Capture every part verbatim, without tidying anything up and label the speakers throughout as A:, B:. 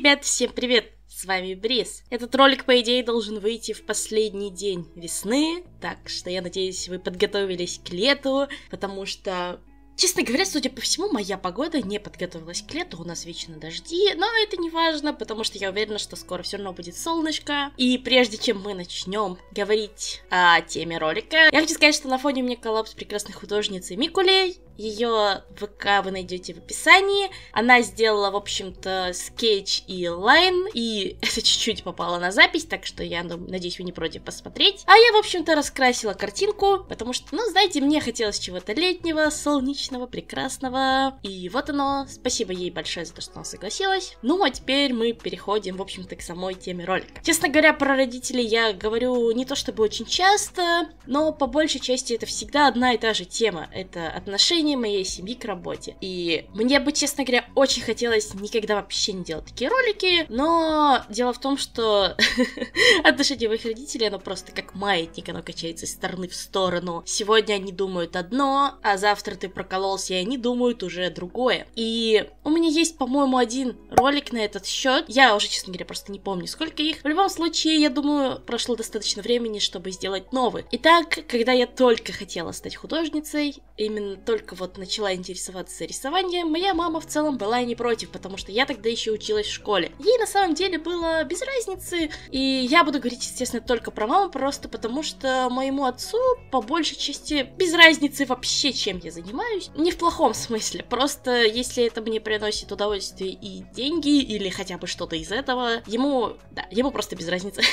A: ребят, всем привет! С вами Бриз. Этот ролик, по идее, должен выйти в последний день весны, так что я надеюсь, вы подготовились к лету, потому что, честно говоря, судя по всему, моя погода не подготовилась к лету, у нас вечно дожди, но это не важно, потому что я уверена, что скоро все равно будет солнышко. И прежде чем мы начнем говорить о теме ролика, я хочу сказать, что на фоне у меня коллапс прекрасной художницы Микулей. Ее ВК вы найдете в описании. Она сделала, в общем-то, скетч и лайн, и это чуть-чуть попало на запись, так что я надеюсь, вы не против посмотреть. А я, в общем-то, раскрасила картинку, потому что, ну, знаете, мне хотелось чего-то летнего, солнечного, прекрасного. И вот оно. Спасибо ей большое за то, что она согласилась. Ну, а теперь мы переходим, в общем-то, к самой теме ролика. Честно говоря, про родителей я говорю не то чтобы очень часто, но по большей части это всегда одна и та же тема. Это отношения моей семьи к работе. И мне бы, честно говоря, очень хотелось никогда вообще не делать такие ролики, но дело в том, что отношение моих родителей, оно просто как маятник, оно качается из стороны в сторону. Сегодня они думают одно, а завтра ты прокололся, и они думают уже другое. И у меня есть, по-моему, один ролик на этот счет. Я уже, честно говоря, просто не помню, сколько их. В любом случае, я думаю, прошло достаточно времени, чтобы сделать новый. Итак, когда я только хотела стать художницей, именно только вот начала интересоваться рисованием, моя мама в целом была не против, потому что я тогда еще училась в школе. Ей на самом деле было без разницы, и я буду говорить, естественно, только про маму, просто потому что моему отцу, по большей части, без разницы вообще, чем я занимаюсь. Не в плохом смысле, просто если это мне приносит удовольствие и деньги, или хотя бы что-то из этого, ему, да, ему просто без разницы.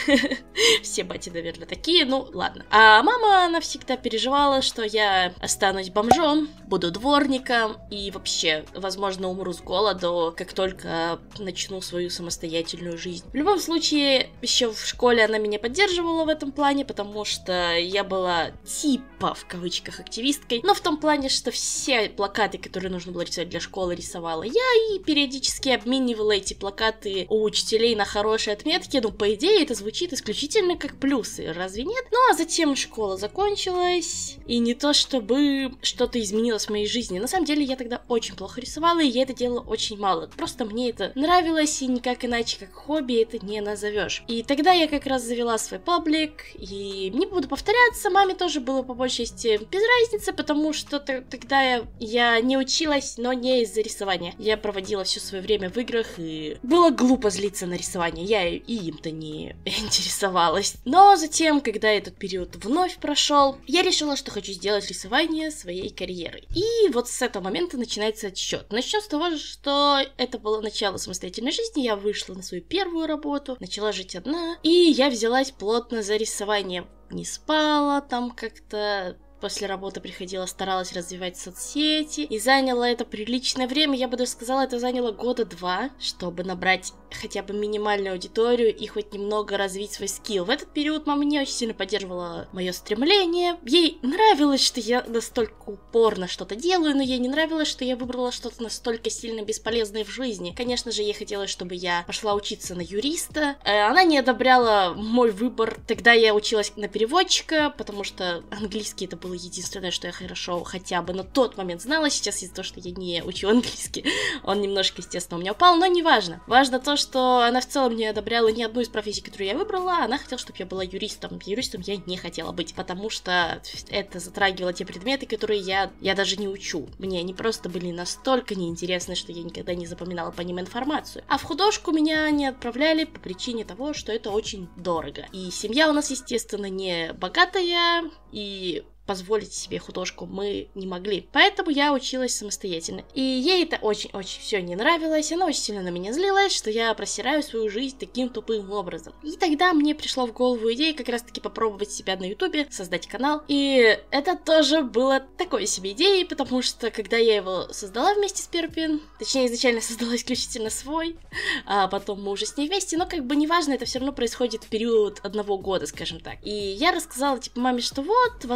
A: Все бати, наверное, такие, ну ладно. А мама, она всегда переживала, что я останусь бомжом, буду дворником и вообще, возможно, умру с голоду, как только начну свою самостоятельную жизнь. В любом случае, еще в школе она меня поддерживала в этом плане, потому что я была типа, в кавычках, активисткой, но в том плане, что все плакаты, которые нужно было рисовать для школы, рисовала я, и периодически обменивала эти плакаты у учителей на хорошие отметки. Ну, по идее, это звучит исключительно как плюсы, разве нет? Ну, а затем школа закончилась, и не то чтобы что-то изменилось в моей жизни. На самом деле, я тогда очень плохо рисовала, и я это делала очень мало. Просто мне это нравилось, и никак иначе, как хобби, это не назовешь. И тогда я как раз завела свой паблик, и не буду повторяться, маме тоже было по большей части без разницы, потому что тогда я, я не училась, но не из-за рисования. Я проводила все свое время в играх, и было глупо злиться на рисование. Я и им-то не интересовалась. Но затем, когда этот период вновь прошел, я решила, что хочу сделать рисование своей карьерой. И вот с этого момента начинается отсчет. Начнем с того, что это было начало самостоятельной жизни. Я вышла на свою первую работу, начала жить одна, и я взялась плотно за рисование. Не спала там как-то. После работы приходила, старалась развивать соцсети, и заняло это приличное время, я бы даже сказала, это заняло года два, чтобы набрать хотя бы минимальную аудиторию и хоть немного развить свой скилл. В этот период мама не очень сильно поддерживала мое стремление. Ей нравилось, что я настолько упорно что-то делаю, но ей не нравилось, что я выбрала что-то настолько сильно бесполезное в жизни. Конечно же, ей хотелось, чтобы я пошла учиться на юриста. Она не одобряла мой выбор. Тогда я училась на переводчика, потому что английский это был было единственное, что я хорошо хотя бы на тот момент знала. Сейчас из-за того, что я не учу английский, он немножко, естественно, у меня упал, но не важно. Важно то, что она в целом не одобряла ни одну из профессий, которую я выбрала. Она хотела, чтобы я была юристом. Юристом я не хотела быть, потому что это затрагивало те предметы, которые я, я даже не учу. Мне они просто были настолько неинтересны, что я никогда не запоминала по ним информацию. А в художку меня не отправляли по причине того, что это очень дорого. И семья у нас, естественно, не богатая, и позволить себе художку мы не могли. Поэтому я училась самостоятельно. И ей это очень-очень все не нравилось. Она очень сильно на меня злилась, что я просираю свою жизнь таким тупым образом. И тогда мне пришла в голову идея как раз-таки попробовать себя на ютубе, создать канал. И это тоже было такой себе идеей, потому что когда я его создала вместе с Перпин, точнее изначально создала исключительно свой, а потом мы уже с ней вместе, но как бы неважно, это все равно происходит в период одного года, скажем так. И я рассказала типа маме, что вот, возможно,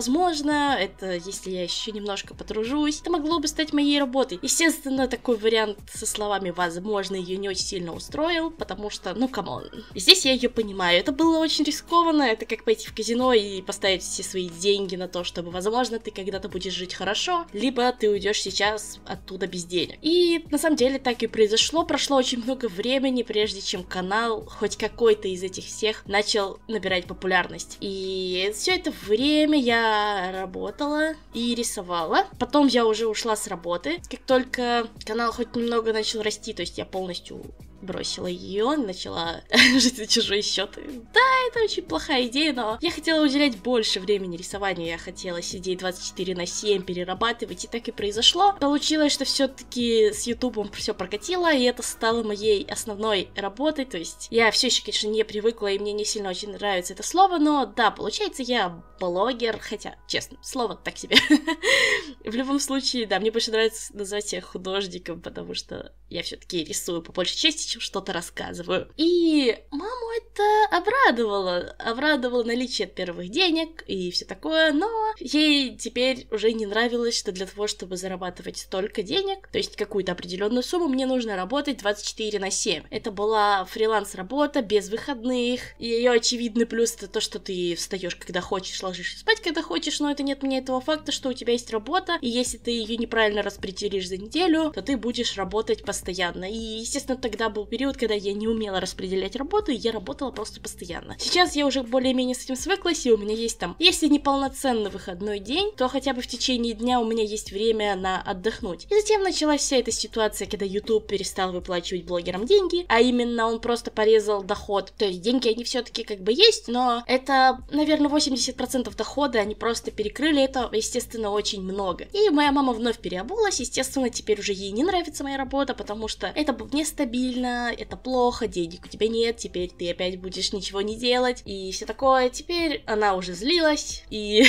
A: возможно, это, если я еще немножко потружусь, это могло бы стать моей работой. Естественно, такой вариант со словами «возможно» ее не очень сильно устроил, потому что, ну, камон. Здесь я ее понимаю. Это было очень рискованно, это как пойти в казино и поставить все свои деньги на то, чтобы, возможно, ты когда-то будешь жить хорошо, либо ты уйдешь сейчас оттуда без денег. И на самом деле так и произошло. Прошло очень много времени, прежде чем канал, хоть какой-то из этих всех, начал набирать популярность. И все это время я работала и рисовала. Потом я уже ушла с работы. Как только канал хоть немного начал расти, то есть я полностью бросила ее, начала жить за чужой счет. Да, это очень плохая идея, но я хотела уделять больше времени рисованию, я хотела сидеть двадцать четыре на семь, перерабатывать, и так и произошло. Получилось, что все-таки с Ютубом все прокатило, и это стало моей основной работой, то есть я все еще, конечно, не привыкла, и мне не сильно очень нравится это слово, но да, получается, я блогер, хотя, честно, слово так себе. В любом случае, да, мне больше нравится называть себя художником, потому что я все-таки рисую по большей части, чем что-то рассказываю. И маму это обрадовало. Обрадовало наличие первых денег и все такое, но ей теперь уже не нравилось, что для того, чтобы зарабатывать столько денег, то есть какую-то определенную сумму, мне нужно работать двадцать четыре на семь. Это была фриланс-работа без выходных, и ее очевидный плюс это то, что ты встаешь, когда хочешь, ложишься спать, когда хочешь, но это не отменяет того факта, что у тебя есть работа, и если ты ее неправильно распределишь за неделю, то ты будешь работать постоянно. И, естественно, тогда был период, когда я не умела распределять работу, и я работала просто постоянно. Сейчас я уже более-менее с этим свыклась, и у меня есть там, если не полноценный выходной день, то хотя бы в течение дня у меня есть время на отдохнуть. И затем началась вся эта ситуация, когда YouTube перестал выплачивать блогерам деньги, а именно он просто порезал доход. То есть деньги они все-таки как бы есть, но это, наверное, восемьдесят процентов дохода они просто перекрыли, это, естественно, очень много. И моя мама вновь переобулась, естественно, теперь уже ей не нравится моя работа, потому что это нестабильно, это плохо, денег у тебя нет, теперь ты опять будешь ничего не делать, и все такое. Теперь она уже злилась и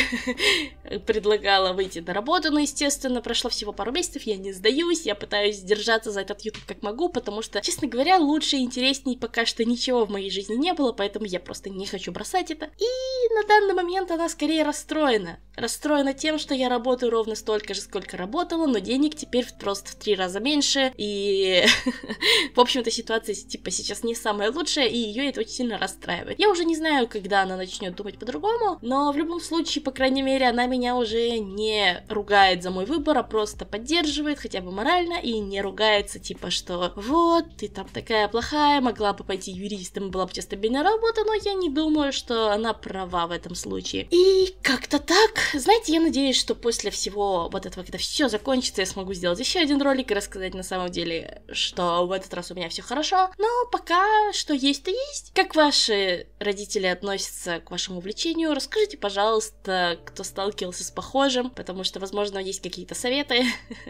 A: предлагала выйти на работу, но, естественно, прошло всего пару месяцев, я не сдаюсь, я пытаюсь держаться за этот YouTube как могу, потому что, честно говоря, лучше и интересней пока что ничего в моей жизни не было, поэтому я просто не хочу бросать это. И на данный момент она скорее расстроена. Расстроена тем, что я работаю ровно столько же, сколько работала, но денег теперь просто в три раза меньше, и в общем-то ситуация типа сейчас не самая лучшая, и ее это очень сильно расстраивает. Я уже не знаю, когда она начнет думать по-другому, но в любом случае, по крайней мере, она меня уже не ругает за мой выбор, а просто поддерживает, хотя бы морально, и не ругается, типа, что вот, ты там такая плохая, могла бы пойти юристом, была бы у тебя стабильная работа, но я не думаю, что она права в этом случае. И как-то так, знаете, я надеюсь, что после всего вот этого, когда все закончится, я смогу сделать еще один ролик и рассказать на самом деле, что в этот раз у меня все хорошо, но пока что есть, то есть. Как ваши родители относятся к вашему увлечению? Расскажите, пожалуйста, кто сталкивался с похожим, потому что, возможно, есть какие-то советы.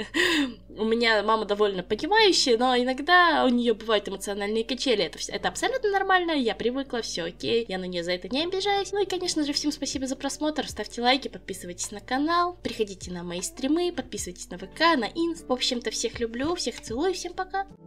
A: У меня мама довольно понимающая, но иногда у нее бывают эмоциональные качели. Это, это абсолютно нормально, я привыкла, все окей, я на нее за это не обижаюсь. Ну и, конечно же, всем спасибо за просмотр, ставьте лайки, подписывайтесь на канал, приходите на мои стримы, подписывайтесь на ВК, на Инст. В общем-то, всех люблю, всех целую, всем пока!